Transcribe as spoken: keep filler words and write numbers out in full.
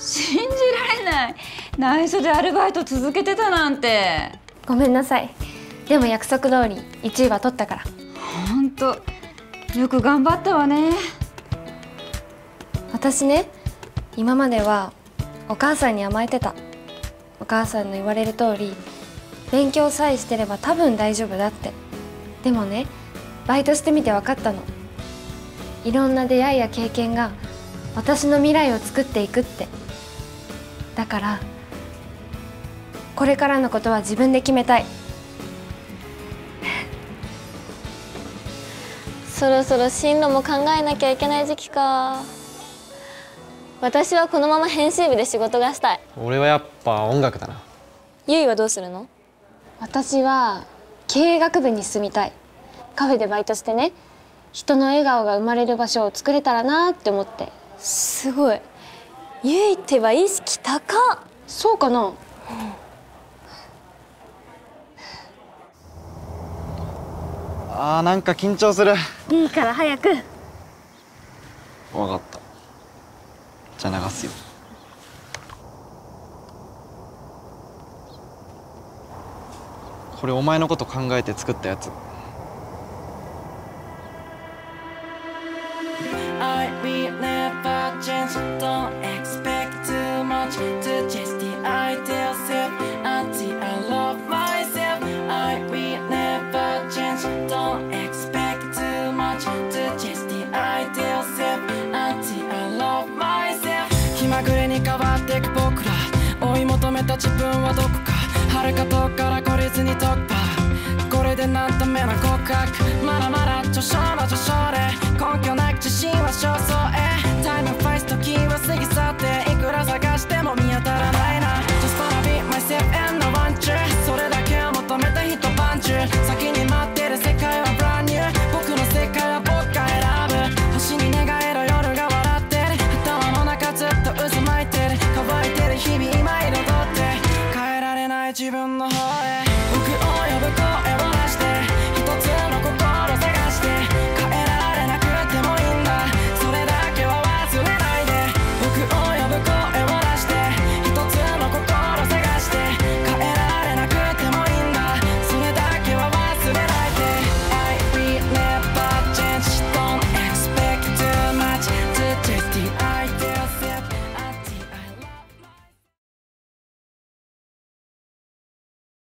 信じられない。内緒でアルバイト続けてたなんて。 ごめんなさい。でも約束通りいちいは取ったから。 ほんとよく頑張ったわね。 私ね、今まではお母さんに甘えてた。お母さんの言われる通り勉強さえしてれば多分大丈夫だって。でもね、バイトしてみて分かったの。いろんな出会いや経験が私の未来を作っていくって。だからこれからのことは自分で決めたい。 そろそろ進路も考えなきゃいけない時期か。私はこのまま編集部で仕事がしたい。 俺はやっぱ音楽だな。 ゆいはどうするの？ 私は経営学部に進みたい。カフェでバイトしてね、人の笑顔が生まれる場所を作れたらなって思って。 すごい。ゆいってば意識高っ。 そうかな、うん、 あーなんか緊張する。 いいから早く。 分かった。じゃあ流すよ。これお前のこと考えて作ったやつ。 気まぐれに変わっていく僕ら、追い求めた自分はどこか、遥か遠くから懲りずに突破。これで何度目の告白、まだまだ序章の序章で